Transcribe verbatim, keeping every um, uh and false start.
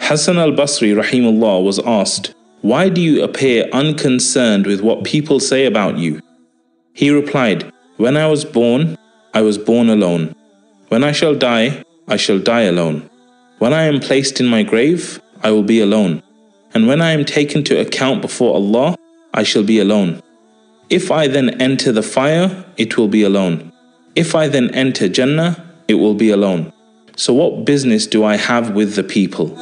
Hassan al-Basri rahimahullah was asked, "Why do you appear unconcerned with what people say about you?" He replied, "When I was born, I was born alone. When I shall die, I shall die alone. When I am placed in my grave, I will be alone. And when I am taken to account before Allah, I shall be alone. If I then enter the fire, it will be alone. If I then enter Jannah, it will be alone. So what business do I have with the people?"